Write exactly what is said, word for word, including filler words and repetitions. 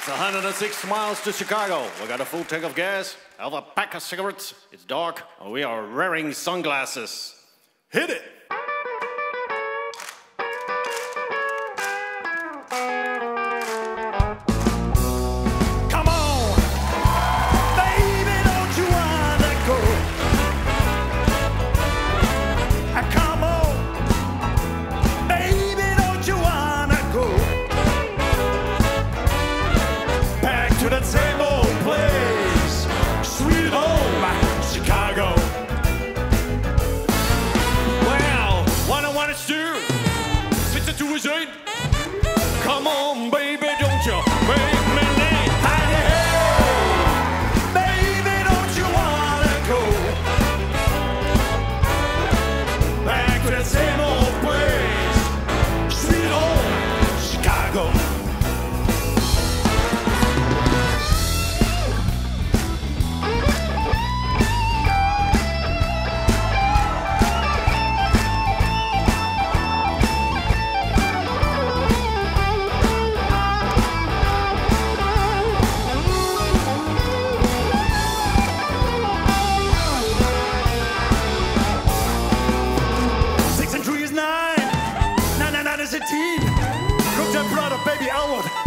It's one hundred six miles to Chicago. We got a full tank of gas, I have a pack of cigarettes, it's dark, and we are wearing sunglasses. Hit it! Come on! Baby, don't you wanna go? Ah, come on! Baby, don't you wanna go? Back to that same old place, sweet home, Chicago. Well, what I want to do, switch it to a joint. Come on, baby, don't you make me late. Hey, hey, baby, don't you wanna go back to that same old place, sweet home, Chicago. Six and three is nine, nine and nine is eighteen. Look that brother, baby Elwood.